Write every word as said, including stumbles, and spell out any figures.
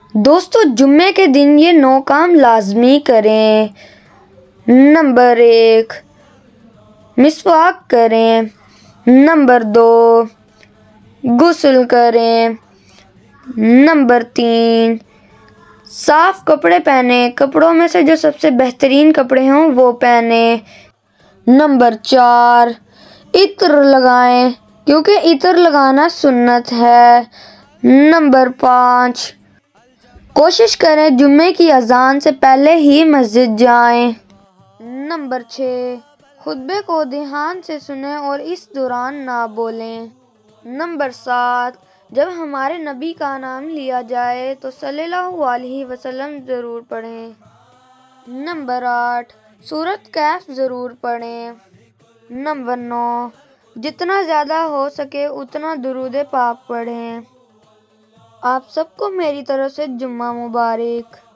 دوستو جمعے کے دن یہ نو کام لازمی کریں۔ نمبر ایک، مسواک کریں۔ نمبر دو، غسل کریں۔ نمبر تین، صاف کپڑے پہنیں، کپڑوں میں سے جو سب سے بہترین کپڑے ہوں وہ پہنیں۔ نمبر چار، عطر لگائیں کیونکہ عطر لگانا سنت ہے۔ نمبر پانچ، کوشش کریں جمعے کی اذان سے پہلے ہی مسجد جائیں۔ نمبر چھ، خطبے کو دھیان سے سنیں اور اس دوران نہ بولیں۔ نمبر سات، جب ہمارے نبی کا نام لیا جائے تو صلی اللہ علیہ وسلم ضرور پڑھیں۔ نمبر آٹھ، سورۃ کہف ضرور پڑھیں۔ نمبر نو، جتنا زیادہ ہو سکے اتنا درود پاک پڑھیں۔ آپ سب کو میری طرف سے جمعہ مبارک۔